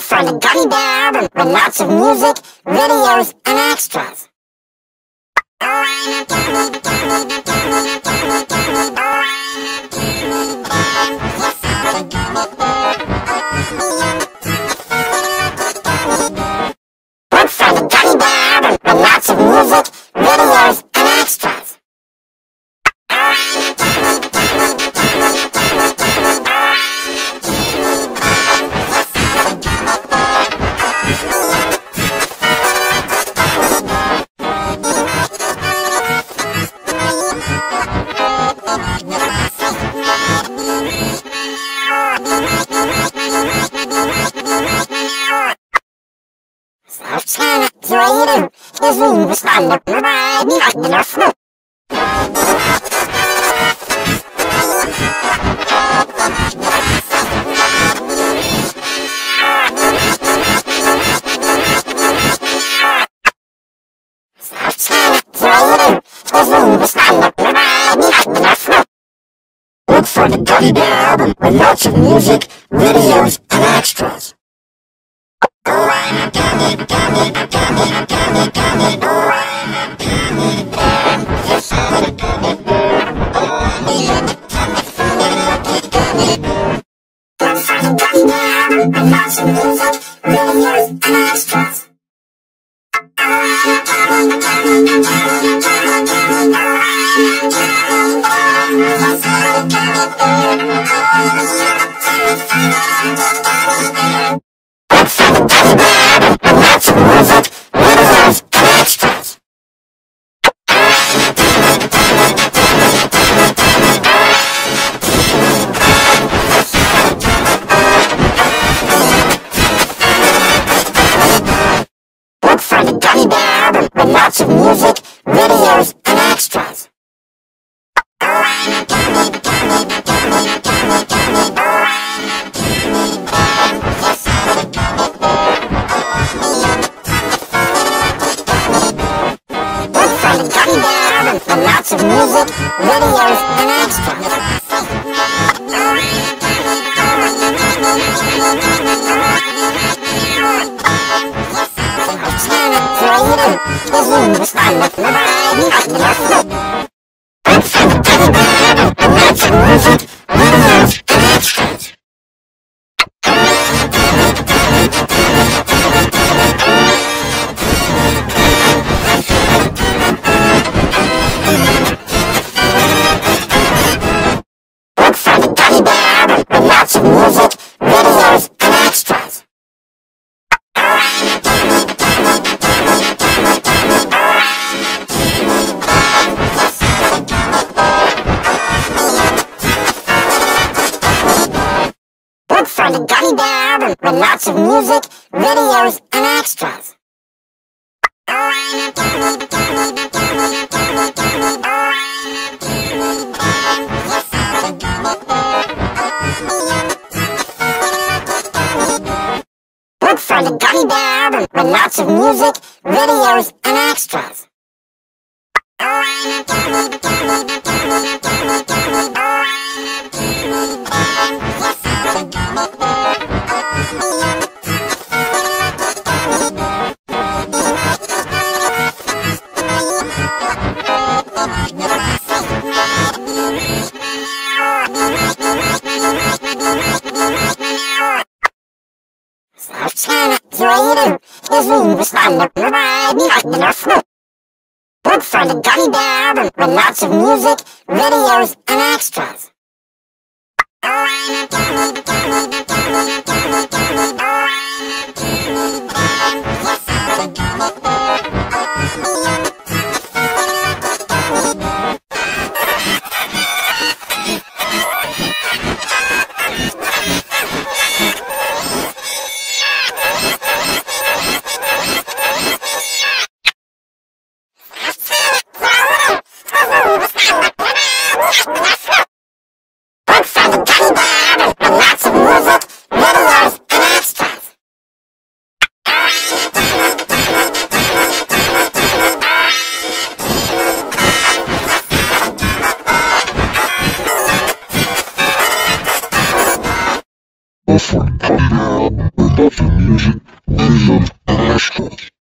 for the Gummy Bear album with lots of music, videos, and extras. Look for the Gummy Bear album with lots of music, videos, and extras. Slavčana, zvojirim, izvim, vstanda, prvaj, nikak ne nasnu. Slavčana, zvojirim, izvim, vstanda, prvaj, nikak ne nasnu. Look for the Gummy Bear album with lots of music, videos, and extras. Lots of music, videos, and extras. Look for the Gummy Bear album with lots of music, videos, and extras. Izvim, vstanda, prvaj, nikak ne nasnu. Look for the Gummy Bear album with lots of music, videos, and extras. Look for the Gummy Bear album with lots of music, videos, and extras. Look for the Gummy Bear album with lots of music, videos, and extras. Look for the Gummy Bear album with lots of music, videos, and extras. Slavčana, zvojirim, izvim, vstanda, prvaj, nikak ne nasnu. Look for the Gummy Bear album with lots of music, videos, and extras. Look for the Gummy Bear album with lots of music, videos, love for music, videos, and extras.